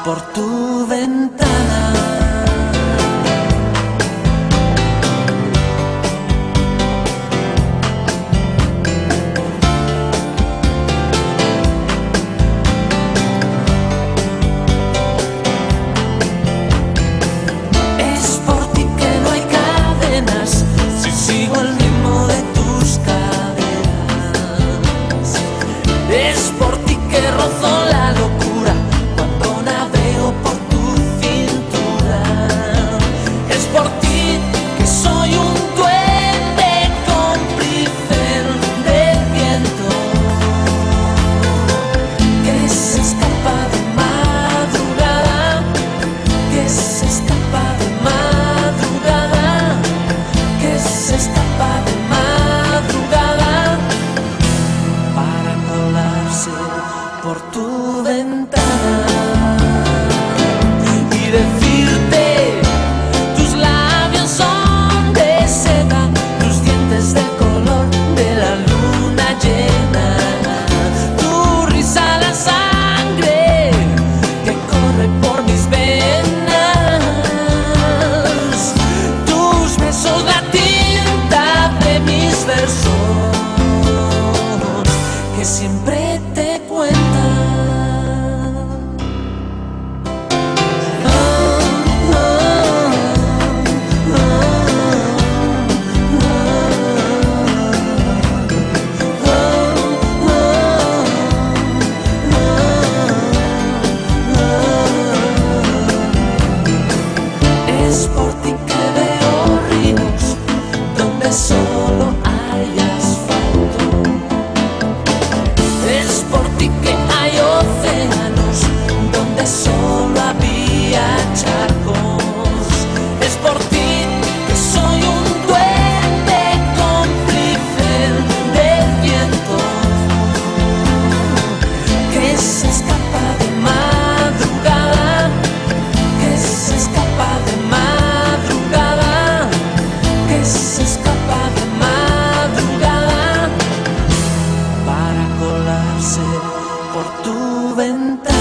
por tu ventana. Es por ti que no hay cadenas, si sigo el ritmo de tus caderas. Es por ti que rozo la locura cuando navego por tu cintura. Es por ti que soy un duende cómplice del viento que se escapa de madrugada, que se escapa de madrugada, que se escapa de madrugada para colarse por tu ventana y decirte: tus labios son de seda, tus dientes del color de la luna llena, tu risa la sangre que corre por mis venas, tus besos la tinta de mis versos que siempre te cuentan. Es por ti que veo ríos donde solo hay asfalto. Es por ti que hay océanos donde solo había charcos. Es por ti que soy un duende cómplice del viento que se escapa de madrugada, que se escapa de madrugada, que se escapa de madrugada para colarse por tu ventana.